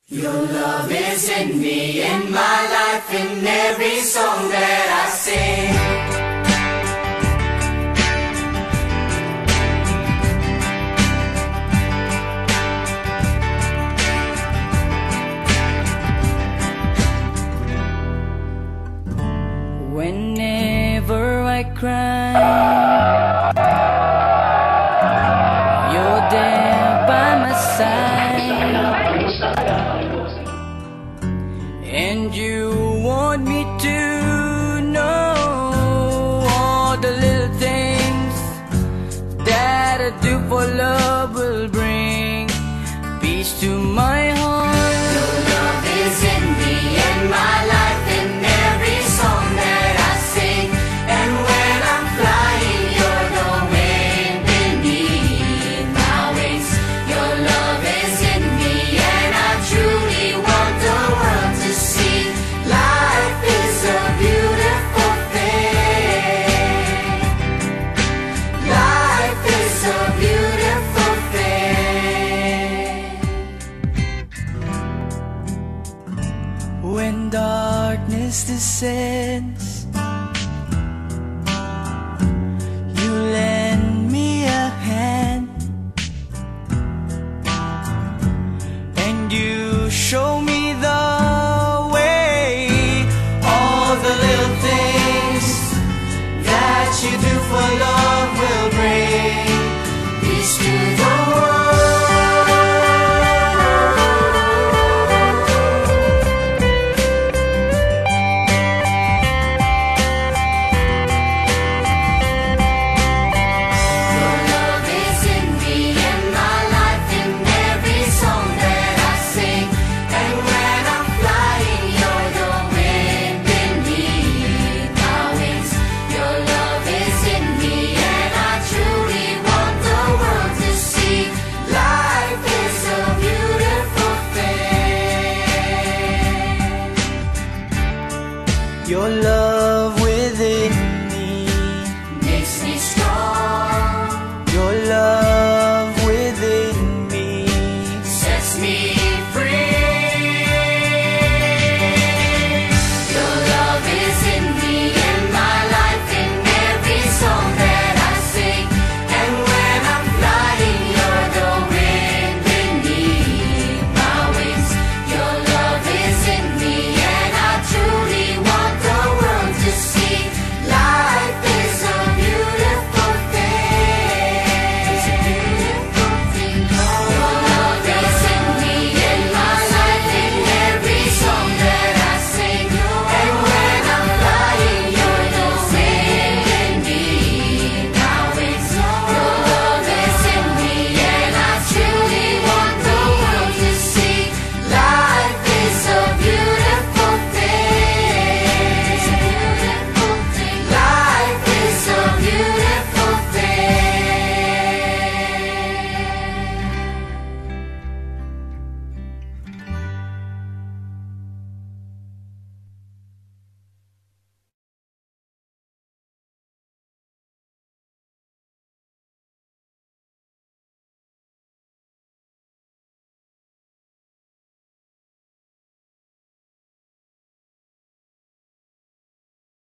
Your love is in me, in my life, in every song that I sing. Whenever I cry, you're there by my side, and you want me to know all the little things that I do for love will bring peace to my heart. Your love is in me, in my life, in every song that I sing. And when I'm flying, you're the wind beneath my wings. Your love is in me, and I truly want the world to see. Life is a beautiful thing. Life is a beautiful thing. When darkness descends, you lend me a hand, and you show me the way. All the little things that you do for love will bring peace to the world. Your love is in me, in my life, in every song that I sing. And when I'm flying, you're the wind beneath my wings. Your love is in me, and I truly want the world to see. Life is a beautiful thing. Your love